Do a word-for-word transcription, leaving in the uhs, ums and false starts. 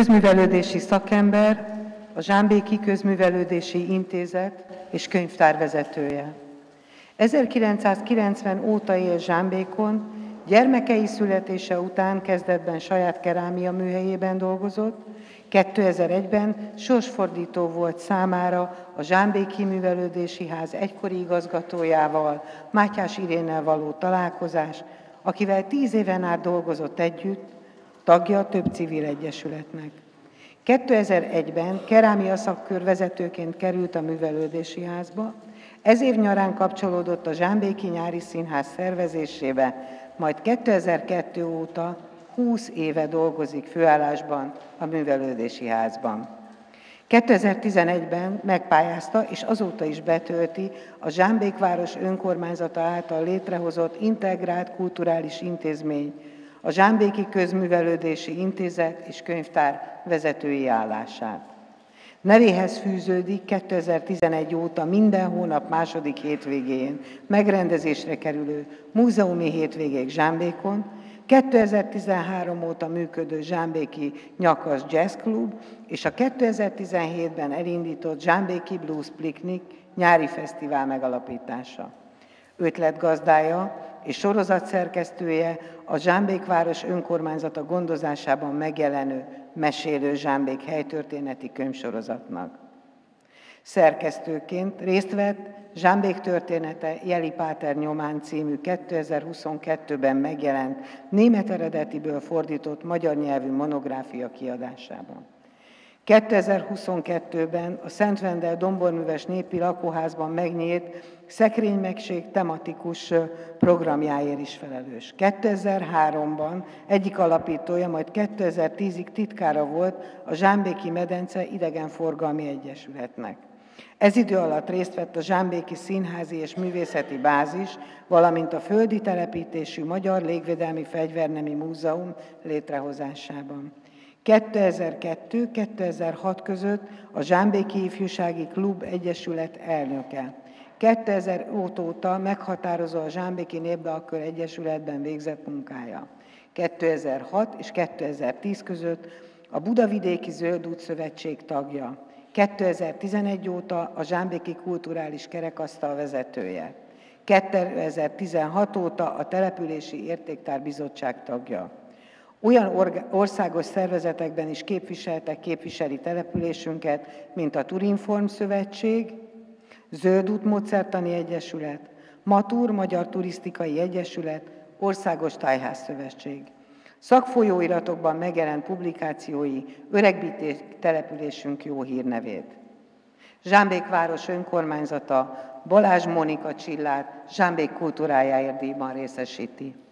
Közművelődési szakember, a Zsámbéki Közművelődési Intézet és könyvtár vezetője. ezerkilencszázkilencven óta él Zsámbékon, gyermekei születése után kezdetben saját kerámia műhelyében dolgozott, kétezer-egyben sorsfordító volt számára a Zsámbéki Művelődési Ház egykori igazgatójával, Mátyás Irénnel való találkozás, akivel tíz éven át dolgozott együtt, tagja több civil egyesületnek. kétezer-egyben kerámia szakkör vezetőként került a Művelődési Házba, ez év nyarán kapcsolódott a Zsámbéki Nyári Színház szervezésébe, majd kétezer-kettő óta húsz éve dolgozik főállásban a Művelődési Házban. kétezer-tizenegyben megpályázta, és azóta is betölti a Zsámbékváros önkormányzata által létrehozott integrált kulturális intézmény, a Zsámbéki Közművelődési Intézet és könyvtár vezetői állását. Nevéhez fűződik kétezer-tizenegy óta minden hónap második hétvégén megrendezésre kerülő múzeumi hétvégék Zsámbékon, kétezer-tizenhárom óta működő Zsámbéki Nyakasz Jazz Club és a kétezer-tizenhétben elindított Zsámbéki Blues Piknik nyári fesztivál megalapítása. Ötletgazdája és sorozatszerkesztője a Zsámbékváros önkormányzata gondozásában megjelenő Mesélő Zsámbék helytörténeti könyvsorozatnak. Szerkesztőként részt vett Zsámbék története Jeli Páter nyomán című kétezer-huszonkettőben megjelent, német eredetiből fordított magyar nyelvű monográfia kiadásában. kétezer-huszonkettőben a Szent Vendel Domborműves Népi Lakóházban megnyílt Szekrénymegség tematikus programjáért is felelős. kétezer-háromban egyik alapítója, majd kétezer-tízig titkára volt a Zsámbéki Medence Idegenforgalmi Egyesületnek. Ez idő alatt részt vett a Zsámbéki Színházi és Művészeti Bázis, valamint a földi telepítésű Magyar Légvédelmi Fegyvernemi Múzeum létrehozásában. kétezer-kettő - kétezer-hat között a Zsámbéki Ifjúsági Klub Egyesület elnöke. kétezer óta meghatározó a Zsámbéki Népdalkör Egyesületben végzett munkája. kétezer-hat és kétezer-tíz között a Budavidéki Zöld Út Szövetség tagja. kétezer-tizenegy óta a Zsámbéki Kulturális Kerekasztal vezetője. kétezer-tizenhat óta a Települési Értéktár Bizottság tagja. Olyan országos szervezetekben is képviseltek, képviseli településünket, mint a Turinform Szövetség, Zöld Út Módszertani Egyesület, Matur Magyar Turisztikai Egyesület, Országos Tájház Szövetség. Szakfolyóiratokban megjelent publikációi öregbíték településünk jó hírnevét. Zsámbék város önkormányzata Balázs Mónika Csillát Zsámbék kultúrájáért díjban részesíti.